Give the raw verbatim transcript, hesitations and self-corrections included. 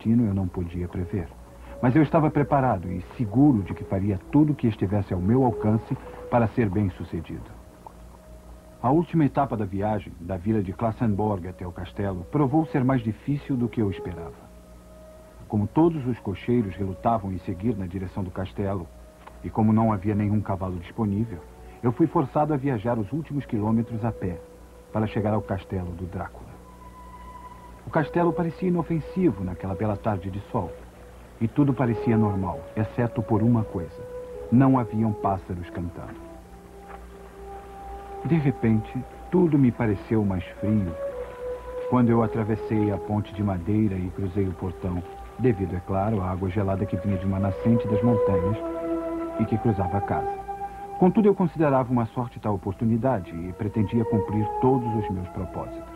destino eu não podia prever. Mas eu estava preparado e seguro de que faria tudo o que estivesse ao meu alcance para ser bem-sucedido. A última etapa da viagem, da vila de Klassenborg até o castelo, provou ser mais difícil do que eu esperava. Como todos os cocheiros relutavam em seguir na direção do castelo, e como não havia nenhum cavalo disponível, eu fui forçado a viajar os últimos quilômetros a pé, para chegar ao castelo do Drácula. O castelo parecia inofensivo naquela bela tarde de sol, e tudo parecia normal, exceto por uma coisa. Não haviam pássaros cantando. De repente, tudo me pareceu mais frio quando eu atravessei a ponte de madeira e cruzei o portão, devido, é claro, à água gelada que vinha de uma nascente das montanhas e que cruzava a casa. Contudo, eu considerava uma sorte tal oportunidade e pretendia cumprir todos os meus propósitos.